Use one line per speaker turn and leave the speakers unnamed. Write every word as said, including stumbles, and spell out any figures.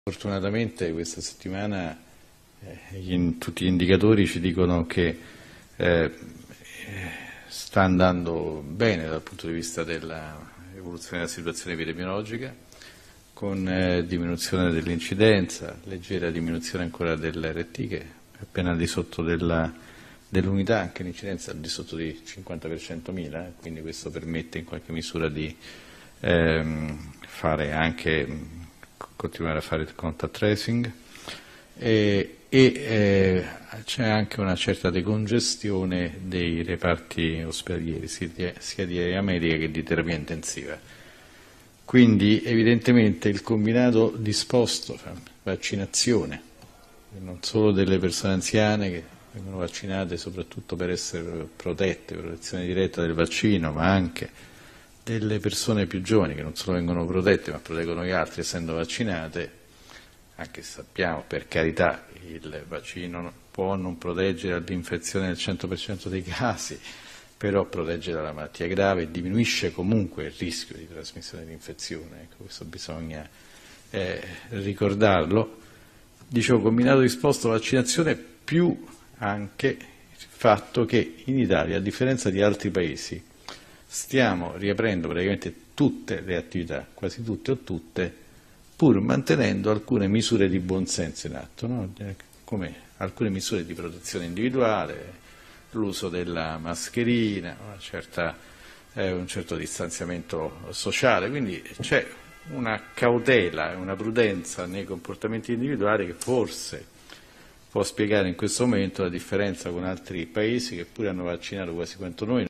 Fortunatamente questa settimana eh, in, tutti gli indicatori ci dicono che eh, sta andando bene dal punto di vista dell'evoluzione della situazione epidemiologica, con eh, diminuzione dell'incidenza, leggera diminuzione ancora dell'R T che è appena al di sotto della, dell'unità, anche l'incidenza al di sotto di cinquanta per centomila, eh, quindi questo permette in qualche misura di ehm, fare anche continuare a fare il contact tracing e, e eh, c'è anche una certa decongestione dei reparti ospedalieri sia, sia di area medica che di terapia intensiva. Quindi evidentemente il combinato disposto fra vaccinazione, non solo delle persone anziane che vengono vaccinate soprattutto per essere protette, protezione diretta del vaccino, ma anche delle persone più giovani che non solo vengono protette ma proteggono gli altri essendo vaccinate, anche se sappiamo per carità il vaccino può non proteggere dall'infezione nel cento per cento dei casi, però protegge dalla malattia grave e diminuisce comunque il rischio di trasmissione di infezione, ecco, questo bisogna eh, ricordarlo. Dicevo, combinato disposto vaccinazione più anche il fatto che in Italia, a differenza di altri paesi, stiamo riaprendo praticamente tutte le attività, quasi tutte o tutte, pur mantenendo alcune misure di buonsenso in atto, no? Come alcune misure di protezione individuale, l'uso della mascherina, una certa, eh, un certo distanziamento sociale, quindi c'è una cautela e una prudenza nei comportamenti individuali che forse può spiegare in questo momento la differenza con altri paesi che pure hanno vaccinato quasi quanto noi.